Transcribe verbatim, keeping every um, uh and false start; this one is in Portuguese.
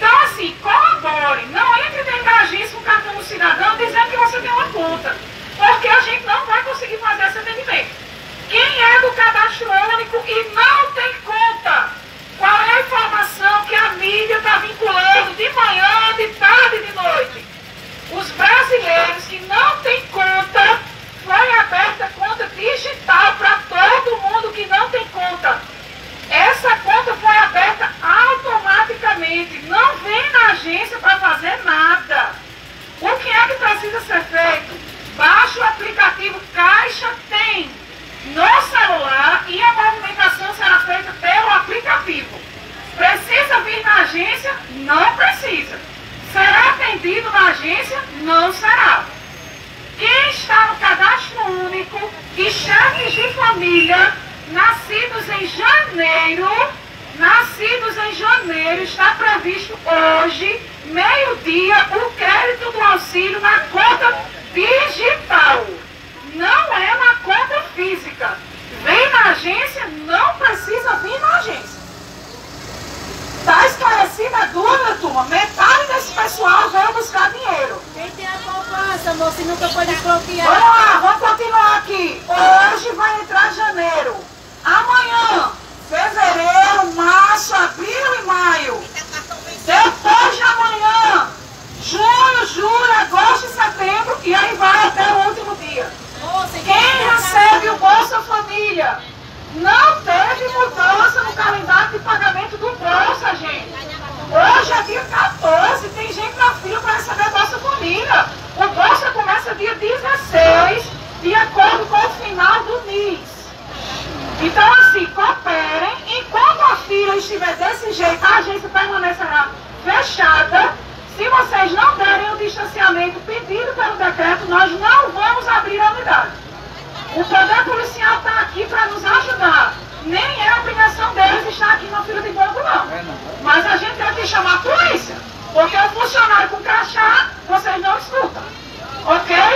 Então, assim, colabore. Não entre dentro da agência com o cartão do cidadão dizendo que você tem uma conta. Porque a gente não vai conseguir fazer esse atendimento. Quem é do cadastro único e não tem conta, qual é a informação que a mídia está vinculando de manhã, de tarde e de noite? Os brasileiros que não têm conta, foi aberta conta digital para todo mundo que não tem conta. Essa conta foi aberta automaticamente, não vem na agência para fazer nada. O que é que precisa ser feito? Baixe o aplicativo Caixa Tem no celular e a movimentação será feita pelo aplicativo. Precisa vir na agência? Não precisa. Será atendido na agência? Não será. Quem está no cadastro único e chefes de família nascidos em janeiro, nascidos em janeiro, está previsto hoje, meio-dia, o crédito do auxílio na conta digital. Não é na conta física. Vem na agência, não precisa vir na agência. Está esclarecida a dúvida, turma? Metade desse pessoal veio buscar dinheiro. Quem tem a poupança, moça, e nunca foi desbloquear? Vamos lá, vamos continuar aqui. Hoje vai entrar janeiro. Amanhã, fevereiro, março, abril e maio. Depois de amanhã, junho, julho, agosto e setembro. E aí vai até o último dia. Quem recebe o Bolsa Família não teve mudança no calendário de pagamento do Bolsa, gente. Hoje é dia quatorze, tem gente na fila para receber Bolsa Família. O Bolsa começa dia dezesseis, de acordo com o final do mês. Então, assim, cooperem. Enquanto a fila estiver desse jeito, a agência permanecerá fechada. Se vocês não derem o distanciamento pedido pelo decreto, nós não vamos abrir a unidade. O poder policial está aqui para nos ajudar. Nem é obrigação deles estar aqui na fila de banco, não. Mas a gente tem que chamar a polícia. Porque o funcionário com crachá, vocês não escutam. Ok?